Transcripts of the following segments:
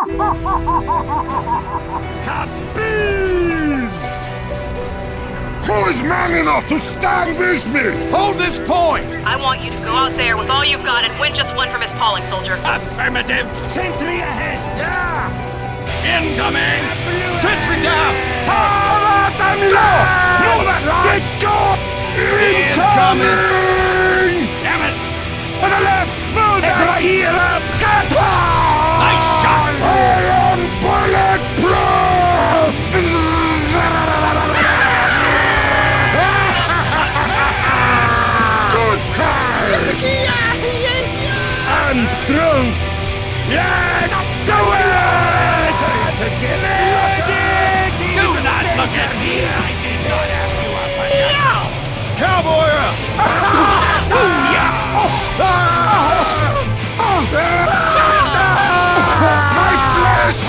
Kabib! Who is man enough to stand with me? Hold this point! I want you to go out there with all you've got and win just one from his Pauling, soldier. Affirmative! 10-3 ahead! Yeah! Incoming! Sentry down! Let's go! Incoming! Damn it! To the left! Move that gear up! Nice shot! I am bulletproof! Good time! I'm drunk! Let's do it! Together! Do not look at me! I did not ask you a question! Cowboy! My flesh!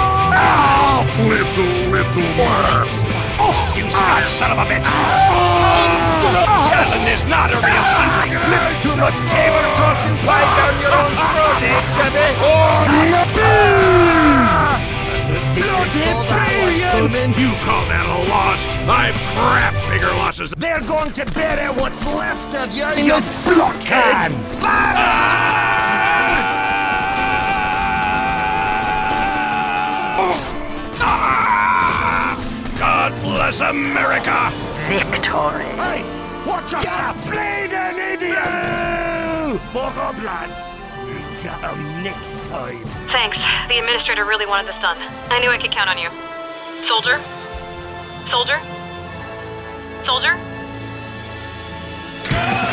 Little worms! You Scotch son of a bitch! Scotland is not a real country! Too much cable tossing pie down your own throat, eh, Chubby? Brilliant! You call that a loss? I've crap bigger losses. They're going to bury what's left of you, You blockhead! God bless America! Victory. Hey, watch us! You bleeding idiots! Bogoblins! You got 'em next time. Thanks. The administrator really wanted this done. I knew I could count on you. Soldier? Soldier? Soldier?